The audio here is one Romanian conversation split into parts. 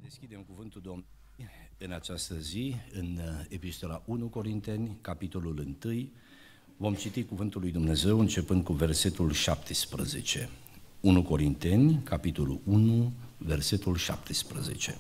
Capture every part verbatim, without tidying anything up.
Deschidem cuvântul Domnului în această zi, în Epistola unu Corinteni, capitolul unu. Vom citi cuvântul lui Dumnezeu începând cu versetul șaptesprezece. unu Corinteni, capitolul unu, versetul șaptesprezece.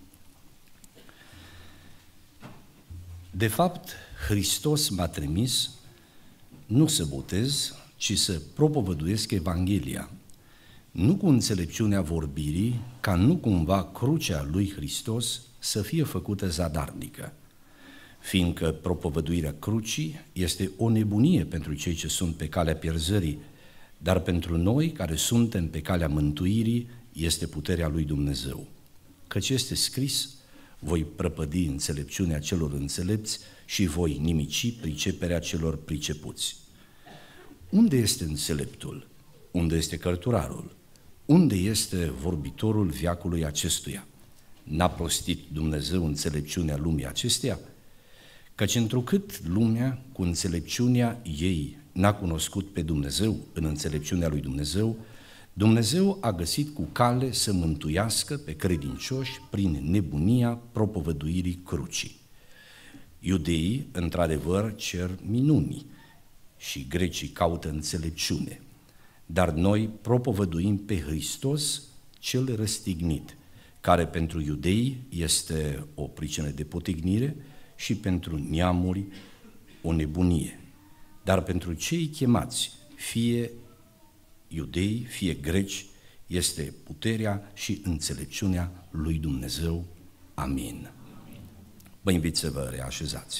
De fapt, Hristos m-a trimis nu să botez, ci să propovăduiesc Evanghelia, nu cu înțelepciunea vorbirii, ca nu cumva crucea lui Hristos să fie făcută zadarnică, fiindcă propovăduirea crucii este o nebunie pentru cei ce sunt pe calea pierzării, dar pentru noi care suntem pe calea mântuirii este puterea lui Dumnezeu. Căci este scris: voi prăpădi înțelepciunea celor înțelepți și voi nimici priceperea celor pricepuți. Unde este înțeleptul? Unde este cărturarul? Unde este vorbitorul veacului acestuia? N-a prostit Dumnezeu înțelepciunea lumii acesteia? Căci întrucât lumea cu înțelepciunea ei n-a cunoscut pe Dumnezeu în înțelepciunea lui Dumnezeu, Dumnezeu a găsit cu cale să mântuiască pe credincioși prin nebunia propovăduirii crucii. Iudeii, într-adevăr, cer minuni și grecii caută înțelepciune, dar noi propovăduim pe Hristos cel răstignit, care pentru iudei este o pricină de potignire și pentru neamuri o nebunie, dar pentru cei chemați, fie iudei, fie greci, este puterea și înțelepciunea lui Dumnezeu. Amin. Vă invit să vă reașezați.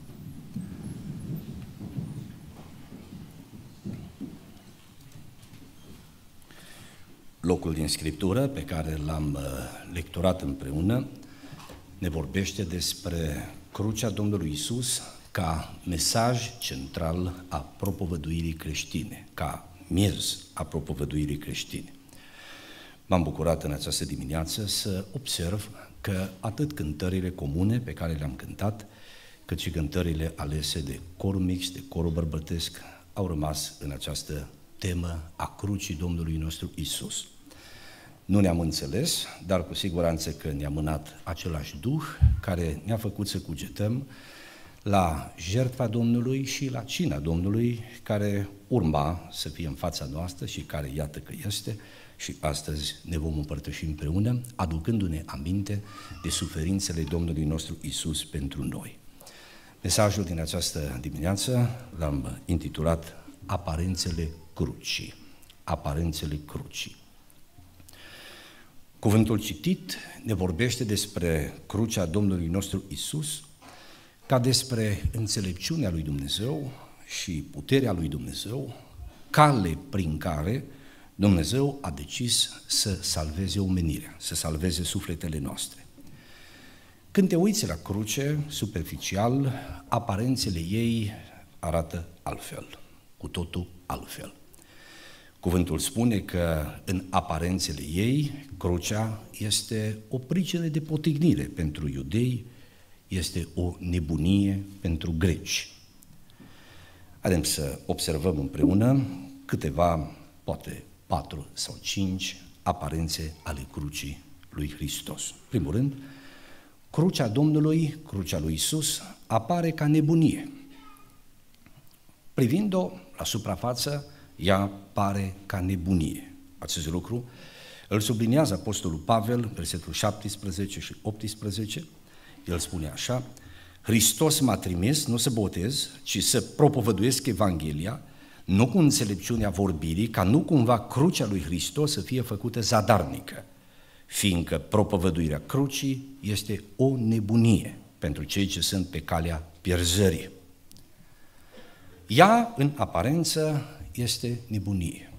Locul din Scriptură pe care l-am lecturat împreună ne vorbește despre crucea Domnului Iisus ca mesaj central a propovăduirii creștine, ca miez a propovăduirii creștine. M-am bucurat în această dimineață să observ că atât cântările comune pe care le-am cântat, cât și cântările alese de corul mix, de corul bărbătesc, au rămas în această temă a crucii Domnului nostru Iisus. Nu ne-am înțeles, dar cu siguranță că ne-a mânat același Duh care ne-a făcut să cugetăm la jertfa Domnului și la cina Domnului, care urma să fie în fața noastră și care iată că este, și astăzi ne vom împărtăși împreună, aducându-ne aminte de suferințele Domnului nostru Iisus pentru noi. Mesajul din această dimineață l-am intitulat Aparențele crucii. Aparențele crucii. Cuvântul citit ne vorbește despre crucea Domnului nostru Iisus ca despre înțelepciunea lui Dumnezeu și puterea lui Dumnezeu, cale prin care Dumnezeu a decis să salveze omenirea, să salveze sufletele noastre. Când te uiți la cruce, superficial, aparențele ei arată altfel, cu totul altfel. Cuvântul spune că în aparențele ei, crucea este o pricină de potignire pentru iudei, este o nebunie pentru greci. Haideți să observăm împreună câteva, poate patru sau cinci, aparențe ale crucii lui Hristos. În primul rând, crucea Domnului, crucea lui Iisus, apare ca nebunie. Privind-o la suprafață, ea pare ca nebunie. Acest lucru îl subliniază Apostolul Pavel, versetul șaptesprezece și optsprezece. El spune așa: Hristos m-a trimis nu să botez, ci să propovăduiesc Evanghelia, nu cu înțelepciunea vorbirii, ca nu cumva crucea lui Hristos să fie făcută zadarnică, fiindcă propovăduirea crucii este o nebunie pentru cei ce sunt pe calea pierzării. Ea, în aparență, este nebunie.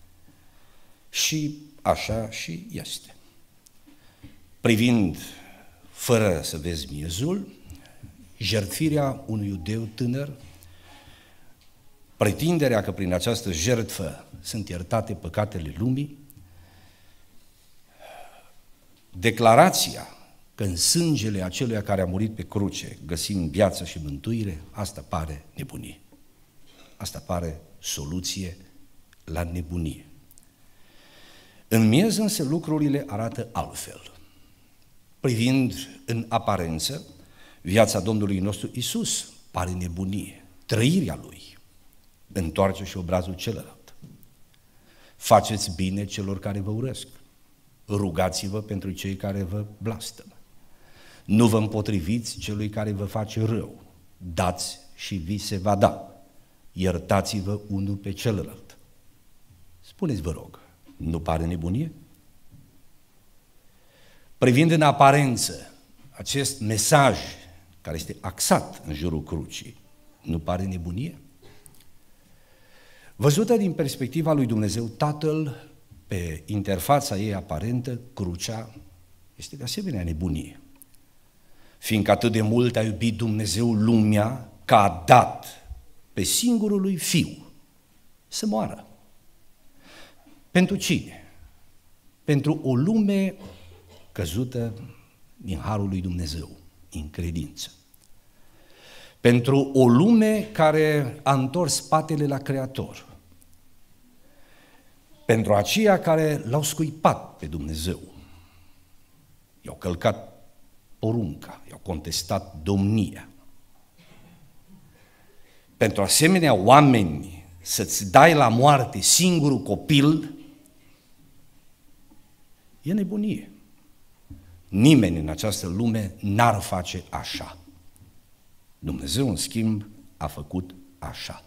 Și așa și este. Privind fără să vezi miezul, jertfirea unui iudeu tânăr, pretinderea că prin această jertfă sunt iertate păcatele lumii, declarația că în sângele aceluia care a murit pe cruce găsim viață și mântuire, asta pare nebunie. Asta pare soluție la nebunie. În miez însă lucrurile arată altfel. privind în aparență, viața Domnului nostru Iisus pare nebunie, trăirea Lui întoarce și obrazul celălalt. Faceți bine celor care vă urăsc, rugați-vă pentru cei care vă blastămă, nu vă împotriviți celui care vă face rău, dați și vi se va da, iertați-vă unul pe celălalt. Spuneți, vă rog, nu pare nebunie? Privind în aparență acest mesaj care este axat în jurul crucii, nu pare nebunie? Văzută din perspectiva lui Dumnezeu Tatăl, pe interfața ei aparentă, crucea este de asemenea nebunie. Fiindcă atât de mult a iubit Dumnezeu lumea, că a dat pe singurul lui Fiu să moară. Pentru cine? Pentru o lume căzută din harul lui Dumnezeu, în credință. Pentru o lume care a întors spatele la Creator. Pentru aceia care l-au scuipat pe Dumnezeu. I-au călcat porunca, i-au contestat domnia. Pentru asemenea oameni să-ți dai la moarte singurul copil, e nebunie. Nimeni în această lume n-ar face așa. Dumnezeu, în schimb, a făcut așa.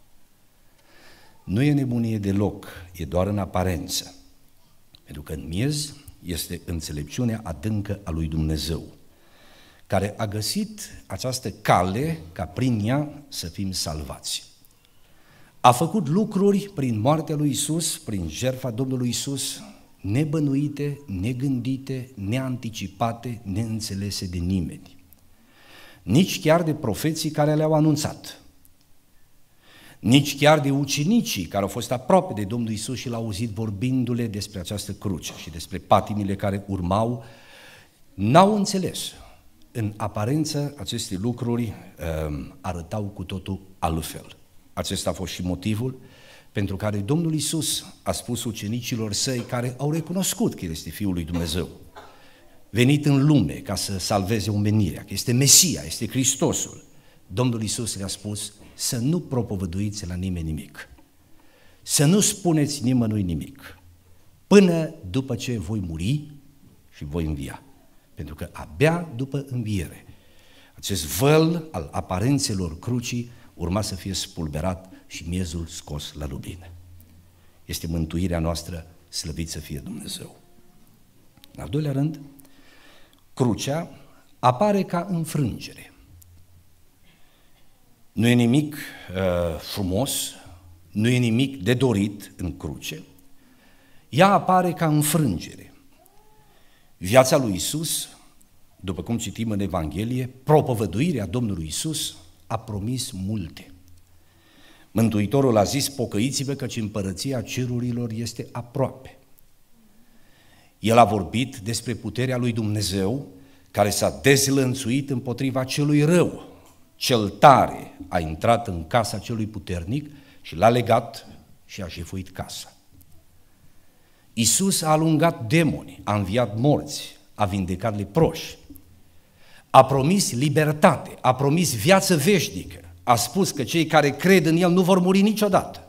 Nu e nebunie deloc, e doar în aparență. Pentru că în miez este înțelepciunea adâncă a lui Dumnezeu, care a găsit această cale ca prin ea să fim salvați. A făcut lucruri prin moartea lui Iisus, prin jertfa Domnului Iisus, nebănuite, negândite, neanticipate, neînțelese de nimeni. Nici chiar de profeții care le-au anunțat. Nici chiar de ucenicii care au fost aproape de Domnul Iisus și l-au auzit vorbindu-le despre această cruce și despre patimile care urmau, n-au înțeles. În aparență, aceste lucruri uh, arătau cu totul altfel. Acesta a fost și motivul pentru care Domnul Iisus a spus ucenicilor săi care au recunoscut că El este Fiul lui Dumnezeu, venit în lume ca să salveze omenirea, că este Mesia, este Hristosul. Domnul Iisus le-a spus să nu propovăduiți la nimeni nimic, să nu spuneți nimănui nimic, până după ce voi muri și voi învia. Pentru că abia după înviere, acest văl al aparențelor crucii urma să fie spulberat și miezul scos la lumină. Este mântuirea noastră, slăvit să fie Dumnezeu. În al doilea rând, crucea apare ca înfrângere. Nu e nimic uh, frumos, nu e nimic de dorit în cruce. Ea apare ca înfrângere. Viața lui Iisus, după cum citim în Evanghelie, propovăduirea Domnului Iisus a promis multe. Mântuitorul a zis, pocăiți-vă căci împărăția cerurilor este aproape. El a vorbit despre puterea lui Dumnezeu care s-a dezlănțuit împotriva celui rău. Cel tare a intrat în casa celui puternic și l-a legat și a jefuit casa. Iisus a alungat demoni, a înviat morți, a vindecat leproși, a promis libertate, a promis viață veșnică, a spus că cei care cred în El nu vor muri niciodată.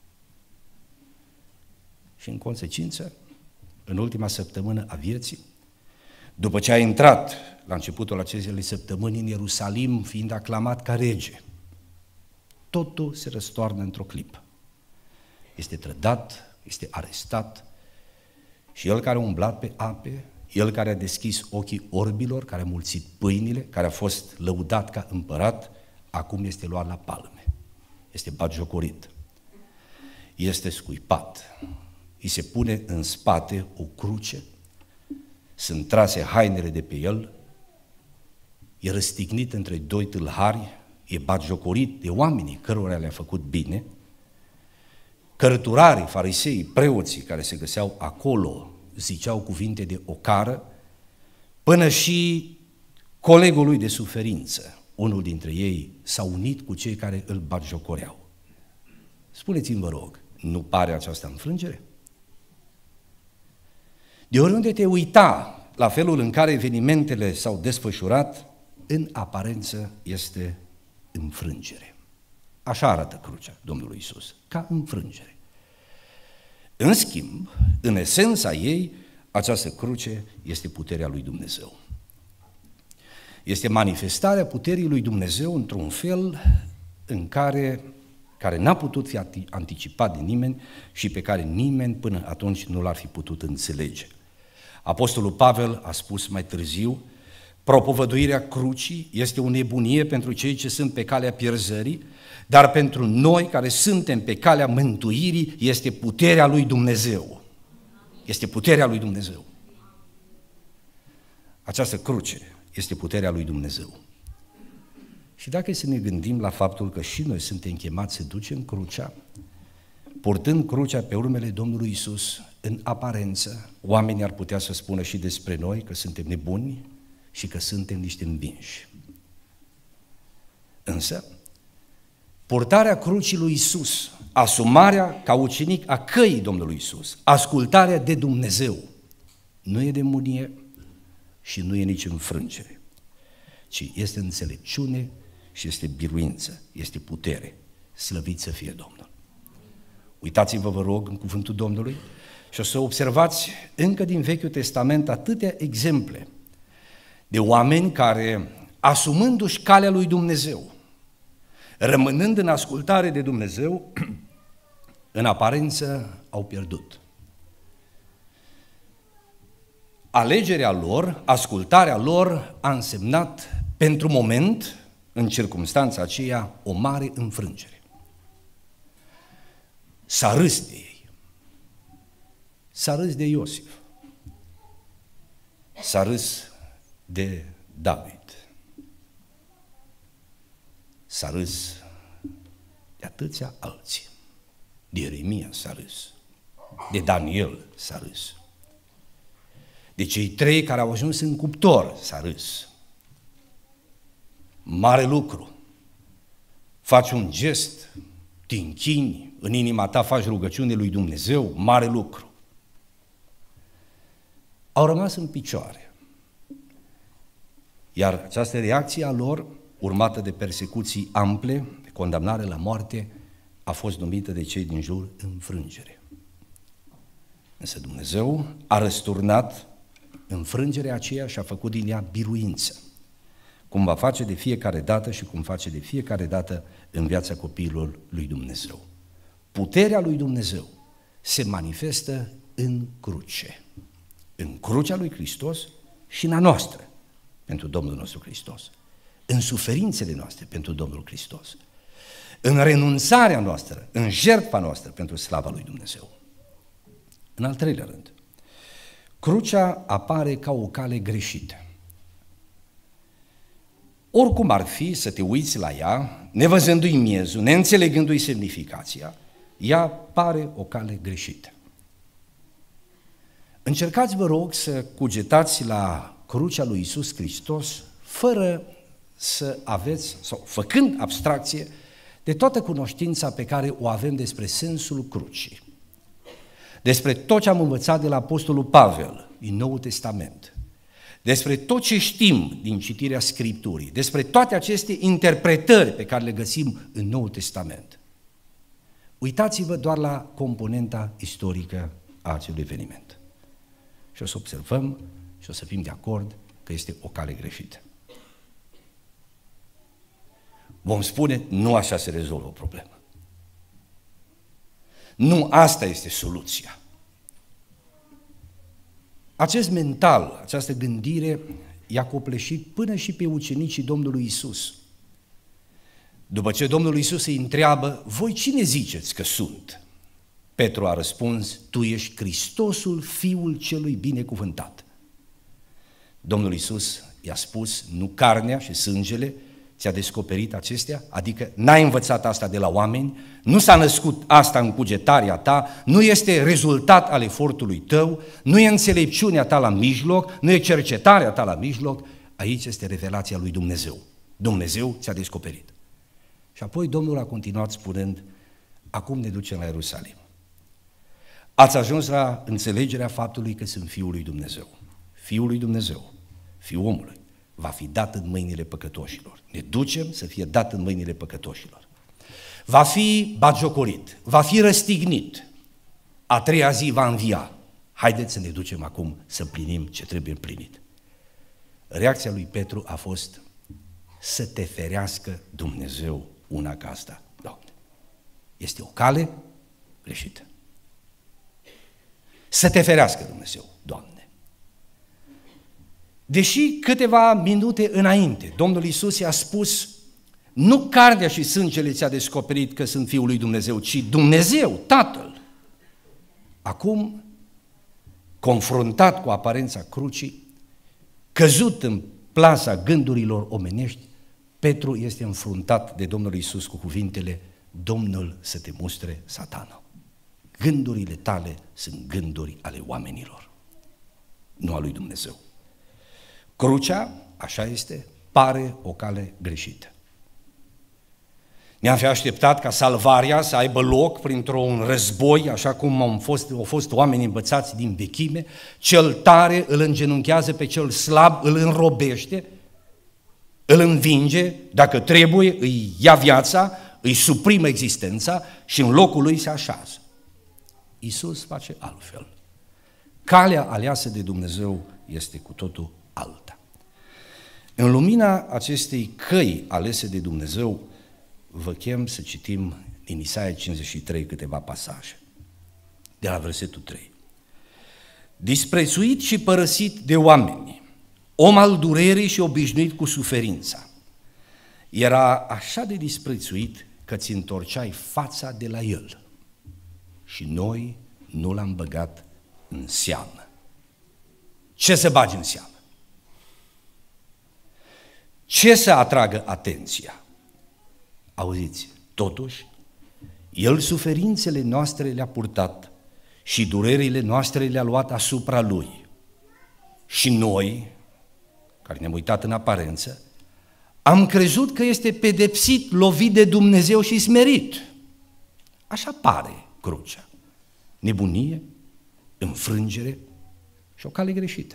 Și în consecință, în ultima săptămână a vieții, după ce a intrat la începutul acestei săptămâni în Ierusalim, fiind aclamat ca rege, totul se răstoarnă într-o clipă. Este trădat, este arestat și el care a umblat pe ape, el care a deschis ochii orbilor, care a mulțit pâinile, care a fost lăudat ca împărat, acum este luat la palme, este batjocorit, este scuipat, îi se pune în spate o cruce, sunt trase hainele de pe el, e răstignit între doi tâlhari, e batjocorit de oamenii cărora le-a făcut bine, cărturarii, fariseii, preoții care se găseau acolo ziceau cuvinte de ocară, până și colegul lui de suferință, unul dintre ei, s-a unit cu cei care îl batjocoreau. Spuneți-mi, vă rog, nu pare această înfrângere? De oriunde te uita la felul în care evenimentele s-au desfășurat, în aparență este înfrângere. Așa arată crucea Domnului Iisus, ca înfrângere. În schimb, în esența ei, această cruce este puterea lui Dumnezeu. Este manifestarea puterii lui Dumnezeu într-un fel în care, care n-a putut fi anticipat de nimeni și pe care nimeni până atunci nu l-ar fi putut înțelege. Apostolul Pavel a spus mai târziu: propovăduirea crucii este o nebunie pentru cei ce sunt pe calea pierzării, dar pentru noi care suntem pe calea mântuirii este puterea lui Dumnezeu. Este puterea lui Dumnezeu. Această cruce este puterea lui Dumnezeu. Și dacă să ne gândim la faptul că și noi suntem chemați să ducem crucea, purtând crucea pe urmele Domnului Iisus, în aparență, oamenii ar putea să spună și despre noi că suntem nebuni și că suntem niște învinși. Însă, purtarea crucii lui Iisus, asumarea ca ucenic a căii Domnului Iisus, ascultarea de Dumnezeu, nu e nebunie și nu e nici înfrângere, ci este înțelepciune și este biruință, este putere. Slăvit să fie Domnul! Uitați-vă, vă rog, în cuvântul Domnului și o să observați încă din Vechiul Testament atâtea exemple de oameni care, asumându-și calea lui Dumnezeu, rămânând în ascultare de Dumnezeu, în aparență au pierdut. Alegerea lor, ascultarea lor a însemnat pentru moment, în circumstanța aceea, o mare înfrângere. S-a râs de ei. S-a râs de Iosif. S-a râs de David. S-a râs de atâția alții. De Ieremia s-a râs. De Daniel s-a râs. De cei trei care au ajuns în cuptor s-a râs. Mare lucru. Faci un gest, te închini, în inima ta faci rugăciune lui Dumnezeu, mare lucru. Au rămas în picioare. Iar această reacție a lor, urmată de persecuții ample, de condamnare la moarte, a fost numită de cei din jur înfrângere. Însă Dumnezeu a răsturnat înfrângerea aceea și a făcut din ea biruință, cum va face de fiecare dată și cum face de fiecare dată în viața copiilor lui Dumnezeu. Puterea lui Dumnezeu se manifestă în cruce, în crucea lui Hristos și în a noastră, pentru Domnul nostru Hristos, în suferințele noastre pentru Domnul Hristos, în renunțarea noastră, în jertfa noastră pentru slava lui Dumnezeu. În al treilea rând, crucea apare ca o cale greșită. Oricum ar fi să te uiți la ea, nevăzându-i miezul, neînțelegându-i semnificația, ea pare o cale greșită. Încercați, vă rog, să cugetați la crucea lui Iisus Hristos fără să aveți, sau făcând abstracție de toată cunoștința pe care o avem despre sensul crucii, despre tot ce am învățat de la Apostolul Pavel din Noul Testament, despre tot ce știm din citirea Scripturii, despre toate aceste interpretări pe care le găsim în Noul Testament. Uitați-vă doar la componenta istorică a acelui eveniment. Și o să observăm și o să fim de acord că este o cale greșită. Vom spune, nu așa se rezolvă o problemă. Nu asta este soluția. Acest mental, această gândire i-a copleșit până și pe ucenicii Domnului Iisus. După ce Domnul Iisus îi întreabă, voi cine ziceți că sunt? Petru a răspuns, tu ești Hristosul, Fiul celui binecuvântat. Domnul Iisus i-a spus, nu carnea și sângele ți-a descoperit acestea, adică n-ai învățat asta de la oameni, nu s-a născut asta în cugetarea ta, nu este rezultat al efortului tău, nu e înțelepciunea ta la mijloc, nu e cercetarea ta la mijloc, aici este revelația lui Dumnezeu. Dumnezeu ți-a descoperit. Și apoi Domnul a continuat spunând, acum ne ducem la Ierusalim. Ați ajuns la înțelegerea faptului că sunt Fiul lui Dumnezeu, Fiul lui Dumnezeu, Fiul omului, va fi dat în mâinile păcătoșilor. Ne ducem să fie dat în mâinile păcătoșilor. Va fi batjocorit, va fi răstignit, a treia zi va învia. Haideți să ne ducem acum să împlinim ce trebuie împlinit. Reacția lui Petru a fost: să te ferească Dumnezeu una ca asta, Doamne. Este o cale greșită. Să te ferească Dumnezeu, Doamne. Deși câteva minute înainte Domnul Iisus i-a spus: nu carnea și sângele ți-a descoperit că sunt Fiul lui Dumnezeu, ci Dumnezeu, Tatăl. Acum, confruntat cu aparența crucii, căzut în plasa gândurilor omenești, Petru este înfruntat de Domnul Iisus cu cuvintele: Domnul să te mustre, Satana. Gândurile tale sunt gânduri ale oamenilor, nu a lui Dumnezeu. Crucea, așa este, pare o cale greșită. Ne-am fi așteptat ca salvarea să aibă loc printr-un război, așa cum au fost, au fost oameni învățați din vechime. Cel tare îl îngenunchează pe cel slab, îl înrobește, îl învinge, dacă trebuie, îi ia viața, îi suprimă existența și în locul lui se așează. Iisus face altfel. Calea aleasă de Dumnezeu este cu totul alta. În lumina acestei căi alese de Dumnezeu, vă chem să citim din Isaia cincizeci și trei câteva pasaje, de la versetul trei. Disprețuit și părăsit de oameni, om al durerii și obișnuit cu suferința, era așa de disprețuit că ți întorceai fața de la el și noi nu l-am băgat în seamă. Ce să bagi în seamă? Ce să atragă atenția? Auziți, totuși, El suferințele noastre le-a purtat și durerile noastre le-a luat asupra Lui. Și noi, care ne-am uitat în aparență, am crezut că este pedepsit, lovit de Dumnezeu și smerit. Așa pare crucea. Nebunie, înfrângere și o cale greșită.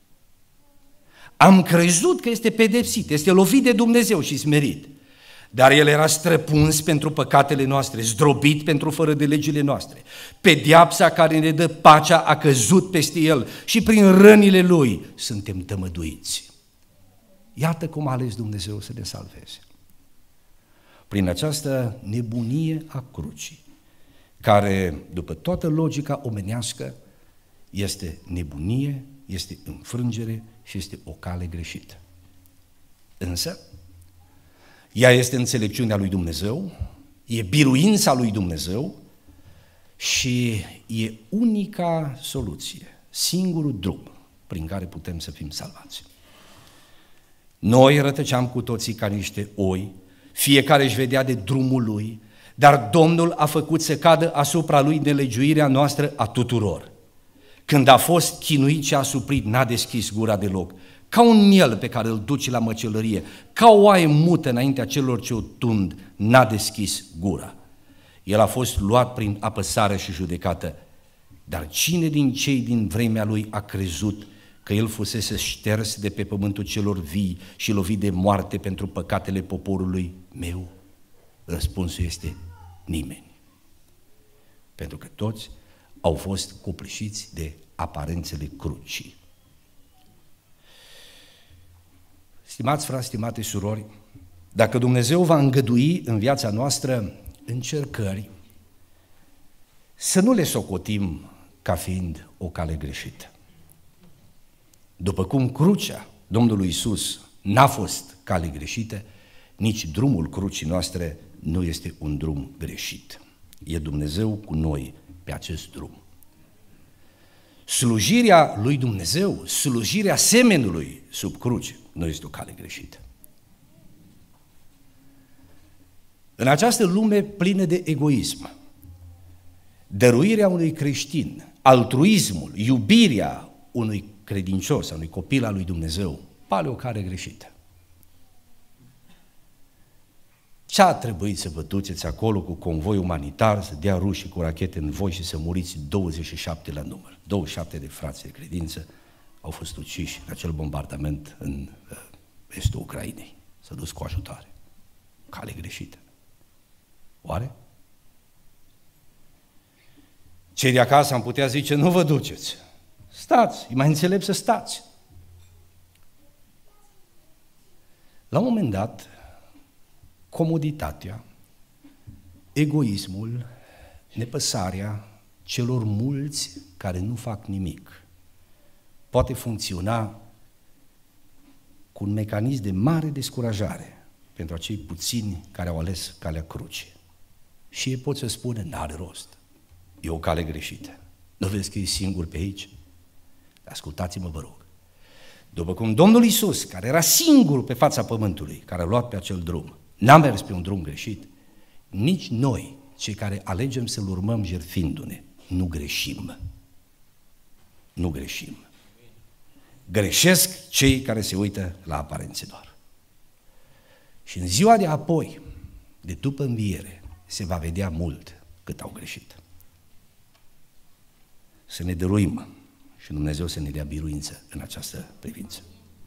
Am crezut că este pedepsit, este lovit de Dumnezeu și smerit, dar El era străpuns pentru păcatele noastre, zdrobit pentru fără de legile noastre. Pedeapsa care ne dă pacea a căzut peste El și prin rănile Lui suntem tămăduiți. Iată cum a ales Dumnezeu să ne salveze. Prin această nebunie a crucii, care, după toată logica omenească, este nebunie, este înfrângere și este o cale greșită. Însă, ea este înțelepciunea lui Dumnezeu, e biruința lui Dumnezeu și e unica soluție, singurul drum prin care putem să fim salvați. Noi rătăceam cu toții ca niște oi, fiecare își vedea de drumul lui, dar Domnul a făcut să cadă asupra lui nelegiuirea noastră a tuturor. Când a fost chinuit și asuprit, n-a deschis gura deloc, ca un miel pe care îl duci la măcelărie, ca o oaie mută înaintea celor ce o tund, n-a deschis gura. El a fost luat prin apăsare și judecată, dar cine din cei din vremea lui a crezut că el fusese șters de pe pământul celor vii și lovit de moarte pentru păcatele poporului meu? Răspunsul este nimeni. Pentru că toți au fost copleșiți de aparențele crucii. Stimați frați, stimate surori, dacă Dumnezeu va îngădui în viața noastră încercări, să nu le socotim ca fiind o cale greșită. După cum crucea Domnului Iisus n-a fost cale greșită, nici drumul crucii noastre nu este un drum greșit. E Dumnezeu cu noi pe acest drum. Slujirea lui Dumnezeu, slujirea semenului sub cruce, nu este o cale greșită. În această lume plină de egoism, dăruirea unui creștin, altruismul, iubirea unui credincios, a unui copil al lui Dumnezeu, pare o cale greșită. Ce a trebuit să vă duceți acolo cu convoi umanitar, să dea rușii cu rachete în voi și să muriți douăzeci și șapte la număr? douăzeci și șapte de frați de credință au fost uciși în acel bombardament în estul Ucrainei. S-a dus cu ajutoare. Cale greșită. Oare? Cei de acasă am putea zice, nu vă duceți. Stați, e mai înțelept să stați. La un moment dat, comoditatea, egoismul, nepăsarea celor mulți care nu fac nimic poate funcționa cu un mecanism de mare descurajare pentru acei puțini care au ales calea cruce. Și ei pot să spună, n-are rost, e o cale greșită. Nu vezi că e singur pe aici? Ascultați-mă, vă rog. După cum Domnul Iisus, care era singur pe fața pământului, care a luat pe acel drum, n-a mers pe un drum greșit, nici noi, cei care alegem să-L urmăm jertfindu-ne, nu greșim. Nu greșim. Greșesc cei care se uită la aparențe doar. Și în ziua de apoi, de după înviere, se va vedea mult cât au greșit. Să ne dăruim și Dumnezeu să ne dea biruință în această privință.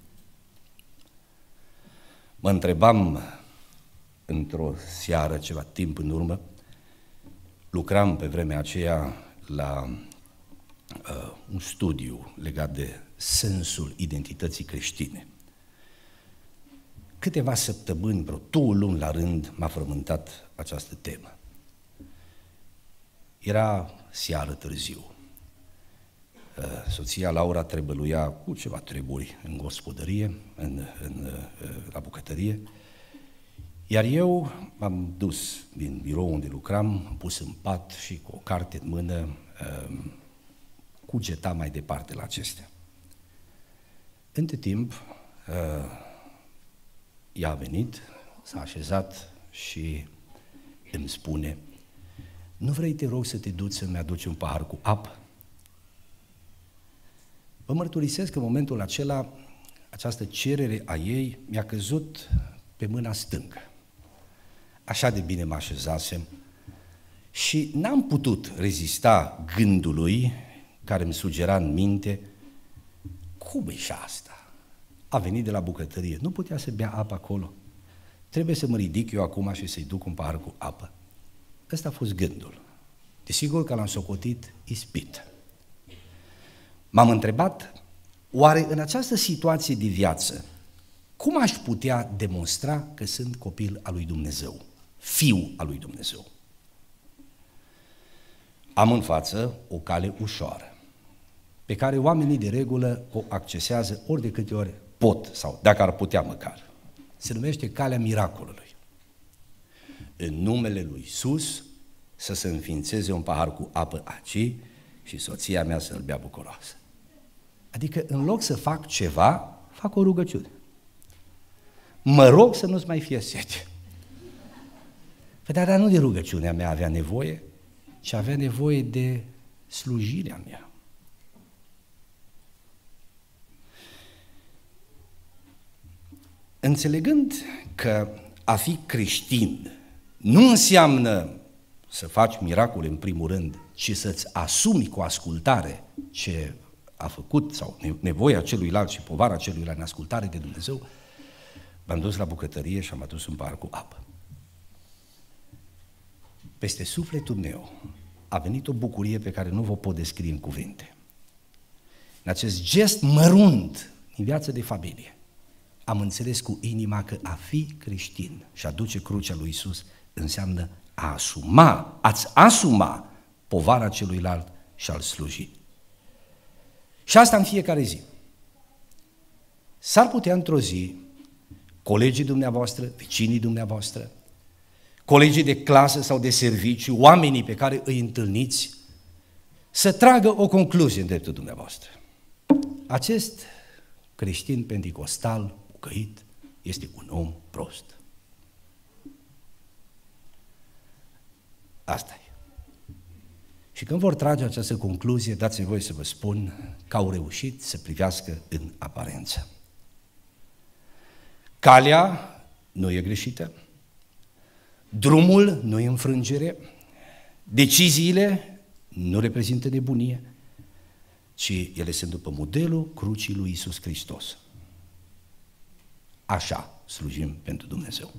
Mă întrebam într-o seară, ceva timp în urmă, lucram pe vremea aceea la uh, un studiu legat de sensul identității creștine. Câteva săptămâni, vreo două luni la rând, m-a frământat această temă. Era seară târziu. Soția Laura trebăluia cu ceva treburi în gospodărie, în, în, la bucătărie, iar eu m-am dus din birou unde lucram, am pus în pat și cu o carte în mână cugetam mai departe la acestea. Între timp, ea a venit, s-a așezat și îmi spune, nu vrei, te rog, să te duci să-mi aduci un pahar cu apă? Vă mărturisesc că în momentul acela, această cerere a ei mi-a căzut pe mâna stângă. Așa de bine mă așezasem și n-am putut rezista gândului care îmi sugera în minte, cum e și asta? A venit de la bucătărie, nu putea să bea apă acolo. Trebuie să mă ridic eu acum și să-i duc un pahar cu apă. Ăsta a fost gândul. Desigur că l-am socotit ispit. M-am întrebat, oare în această situație de viață, cum aș putea demonstra că sunt copil al lui Dumnezeu, fiu al lui Dumnezeu? Am în față o cale ușoară, pe care oamenii de regulă o accesează ori de câte ori pot, sau dacă ar putea măcar. Se numește calea miracolului. În numele lui Iisus să se înființeze un pahar cu apă aici și soția mea să-l bea bucuroasă. Adică în loc să fac ceva, fac o rugăciune. Mă rog să nu-ți mai fie sete. Păi, dar nu de rugăciunea mea avea nevoie, ci avea nevoie de slujirea mea. Înțelegând că a fi creștin nu înseamnă să faci miracole în primul rând, ci să-ți asumi cu ascultare ce a făcut sau nevoia celuilalt și povara celuilalt în ascultare de Dumnezeu, m-am dus la bucătărie și am adus un pahar cu apă. Peste sufletul meu a venit o bucurie pe care nu vă pot descrie în cuvinte. În acest gest mărunt în viața de familie, am înțeles cu inima că a fi creștin și a duce crucea lui Iisus înseamnă a asuma, a-ți asuma povara celuilalt și a-l sluji. Și asta în fiecare zi. S-ar putea într-o zi colegii dumneavoastră, vecinii dumneavoastră, colegii de clasă sau de serviciu, oamenii pe care îi întâlniți, să tragă o concluzie în dreptul dumneavoastră. Acest creștin penticostal, pocăit, este un om prost. Asta e. Și când vor trage această concluzie, dați-mi voie să vă spun că au reușit să privească în aparență. Calea nu e greșită, drumul nu e înfrângere, deciziile nu reprezintă nebunie, ci ele sunt după modelul crucii lui Iisus Hristos. Așa slujim pentru Dumnezeu.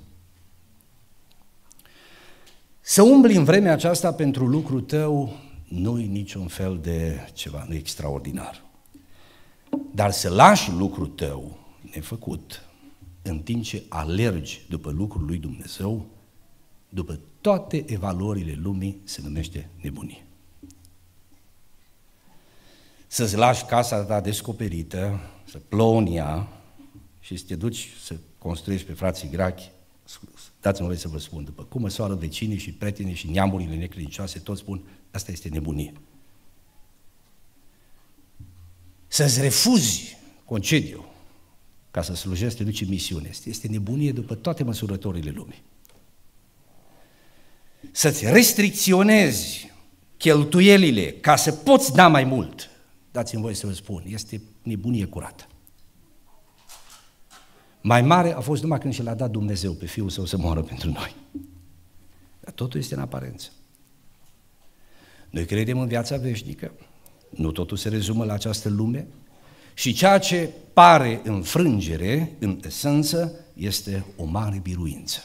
Să umbli în vremea aceasta pentru lucrul tău nu-i niciun fel de ceva, nu extraordinar. Dar să lași lucrul tău nefăcut în timp ce alergi după lucrul lui Dumnezeu, după toate evaluările lumii, se numește nebunie. Să-ți lași casa ta descoperită, să plouă în ea și să te duci să construiești pe frații grachi, dați-mă voi să vă spun, după cum măsoară vecinii și prietenii și neamurile necredincioase, toți spun, asta este nebunie. Să-ți refuzi concediu ca să slujești, te duci în misiune. Este nebunie după toate măsurătorile lumii. Să-ți restricționezi cheltuielile ca să poți da mai mult, dați-mi voie să vă spun, este nebunie curată. Mai mare a fost numai când și l-a dat Dumnezeu pe Fiul Său să moară pentru noi. Dar totul este în aparență. Noi credem în viața veșnică, nu totul se rezumă la această lume și ceea ce pare înfrângere, în esență, este o mare biruință.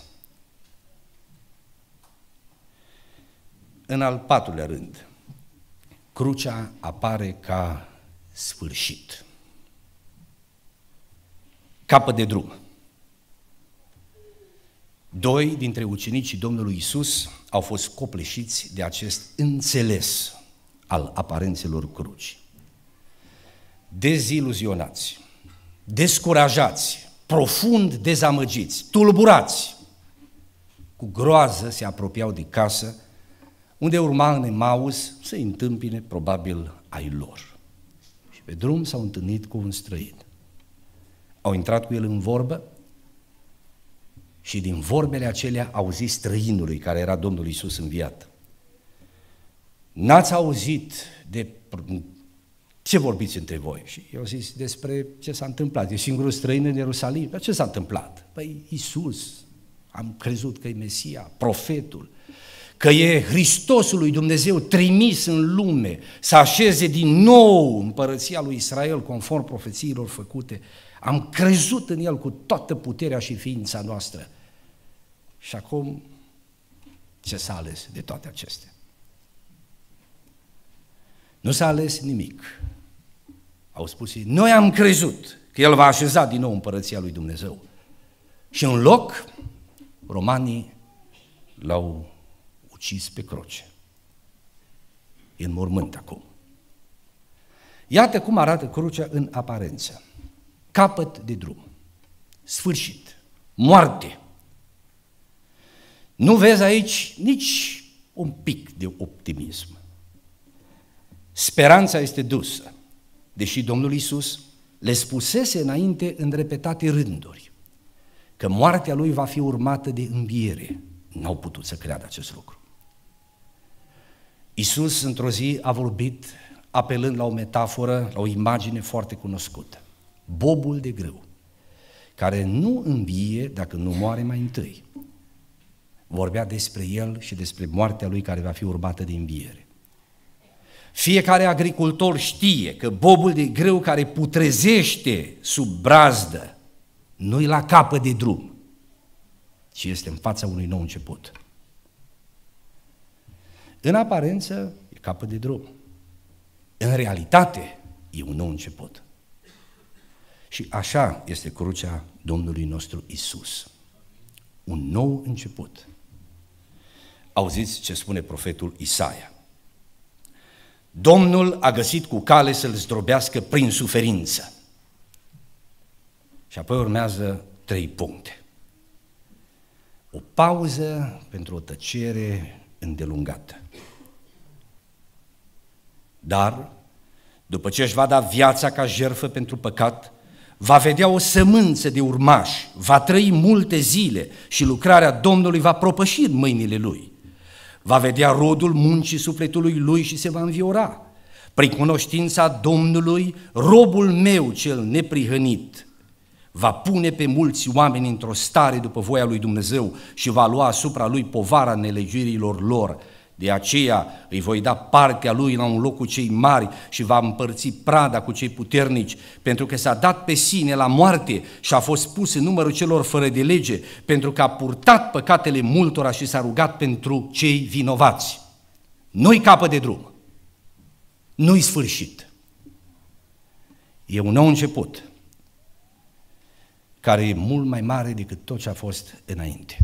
În al patrulea rând, crucea apare ca sfârșit, capăt de drum. Doi dintre ucenicii Domnului Iisus au fost copleșiți de acest înțeles al aparențelor cruci. Deziluzionați, descurajați, profund dezamăgiți, tulburați, cu groază se apropiau de casă, unde urma în Emaus să-i întâmpine probabil ai lor. Și pe drum s-au întâlnit cu un străin. Au intrat cu el în vorbă și din vorbele acelea au zis străinului care era Domnul Iisus înviat: n-ați auzit de ce vorbiți între voi? Și eu zis despre ce s-a întâmplat. E singurul străin în Ierusalim. Dar ce s-a întâmplat? Păi Iisus, am crezut că e Mesia, profetul, că e Hristosul lui Dumnezeu trimis în lume să așeze din nou împărăția lui Israel conform profețiilor făcute. Am crezut în El cu toată puterea și ființa noastră. Și acum ce s-a ales de toate acestea? Nu s-a ales nimic. Au spus ei, noi am crezut că El va așeza din nou împărăția lui Dumnezeu. Și în loc, romanii l-au ucis pe cruce. E în mormânt acum. Iată cum arată crucea în aparență. Capăt de drum, sfârșit, moarte. Nu vezi aici nici un pic de optimism. Speranța este dusă, deși Domnul Iisus le spusese înainte în repetate rânduri că moartea Lui va fi urmată de înviere. N-au putut să creadă acest lucru. Iisus într-o zi a vorbit apelând la o metaforă, la o imagine foarte cunoscută. Bobul de grâu, care nu învie dacă nu moare mai întâi. Vorbea despre el și despre moartea lui care va fi urmată de înviere. Fiecare agricultor știe că bobul de grâu care putrezește sub brazdă nu-i la capăt de drum, ci este în fața unui nou început. În aparență e capăt de drum, în realitate e un nou început. Și așa este crucea Domnului nostru Iisus. Un nou început. Auziți ce spune profetul Isaia. Domnul a găsit cu cale să-l zdrobească prin suferință. Și apoi urmează trei puncte. O pauză pentru o tăcere îndelungată. Dar, după ce își va da viața ca jertfă pentru păcat, va vedea o sămânță de urmași, va trăi multe zile și lucrarea Domnului va propăși în mâinile lui. Va vedea rodul muncii sufletului lui și se va înviora. Prin cunoștința Domnului, robul meu cel neprihănit va pune pe mulți oameni într-o stare după voia lui Dumnezeu și va lua asupra lui povara nelegiuirilor lor, De aceea îi voi da partea lui la un loc cu cei mari și va împărți prada cu cei puternici, pentru că s-a dat pe sine la moarte și a fost pus în numărul celor fără de lege, pentru că a purtat păcatele multora și s-a rugat pentru cei vinovați. Nu-i capăt de drum, nu-i sfârșit. E un nou început, care e mult mai mare decât tot ce a fost înainte.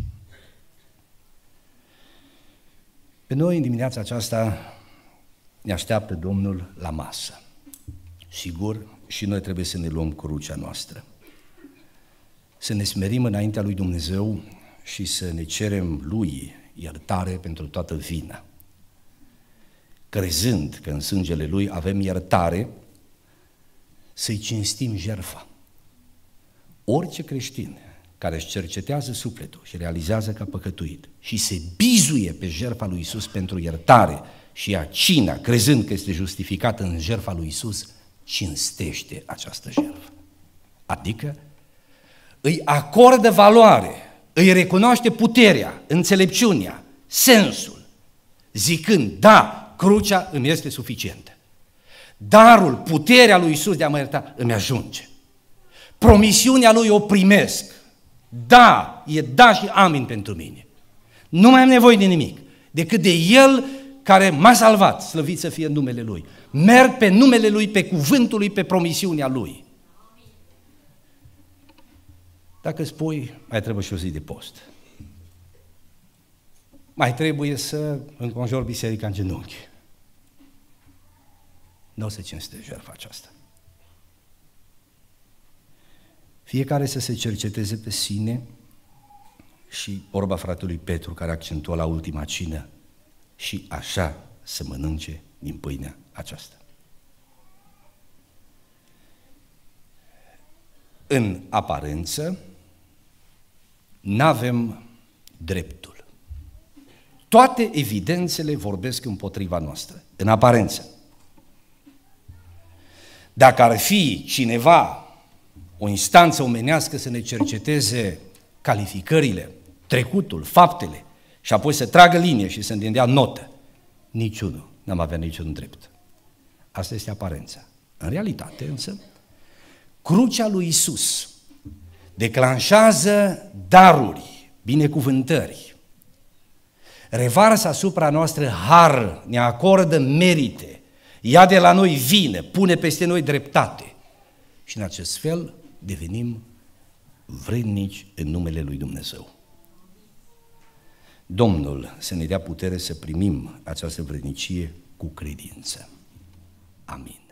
Pe noi, în dimineața aceasta, ne așteaptă Domnul la masă. Sigur, și noi trebuie să ne luăm crucea noastră, să ne smerim înaintea lui Dumnezeu și să ne cerem lui iertare pentru toată vina, crezând că în sângele lui avem iertare, să-i cinstim jertfa. Orice creștin care își cercetează sufletul și realizează că a păcătuit și se bizuie pe jertfa lui Iisus pentru iertare și ia cina, crezând că este justificat în jertfa lui Iisus, cinstește această jertfă. Adică îi acordă valoare, îi recunoaște puterea, înțelepciunea, sensul, zicând, da, crucea îmi este suficientă. Darul, puterea lui Iisus de a mă ierta îmi ajunge. Promisiunea lui o primesc. Da, e da și amin pentru mine. Nu mai am nevoie de nimic, decât de El care m-a salvat, slăvit să fie numele Lui. Merg pe numele Lui, pe cuvântul Lui, pe promisiunea Lui. Dacă spui, mai trebuie și o zi de post. Mai trebuie să înconjori biserica în genunchi. Nu o să cinstești jertfa aceasta. Fiecare să se cerceteze pe sine și vorba fratelui Petru, care accentua la ultima cină, și așa să mănânce din pâinea aceasta. În aparență, n-avem dreptul. Toate evidențele vorbesc împotriva noastră, în aparență. Dacă ar fi cineva, o instanță omenească, să ne cerceteze calificările, trecutul, faptele și apoi să tragă linie și să ne dea notă, niciunul n-am avea niciun drept. Asta este aparența. În realitate, însă, crucea lui Iisus declanșează daruri, binecuvântări, revarsă asupra noastră har, ne acordă merite, ia de la noi vină, pune peste noi dreptate și în acest fel devenim vrednici în numele lui Dumnezeu. Domnul să ne dea putere să primim această vrednicie cu credință. Amin.